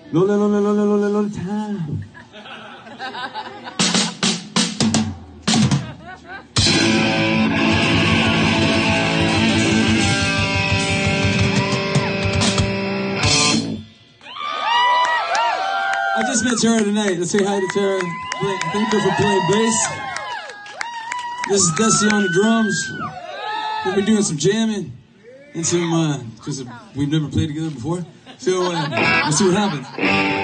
Lola time. I just met Tara tonight. Let's say hi to Tara. Thank her for playing bass. This is Dusty on the drums. We'll be doing some jamming and some, because we've never played together before. So, we'll see what happens.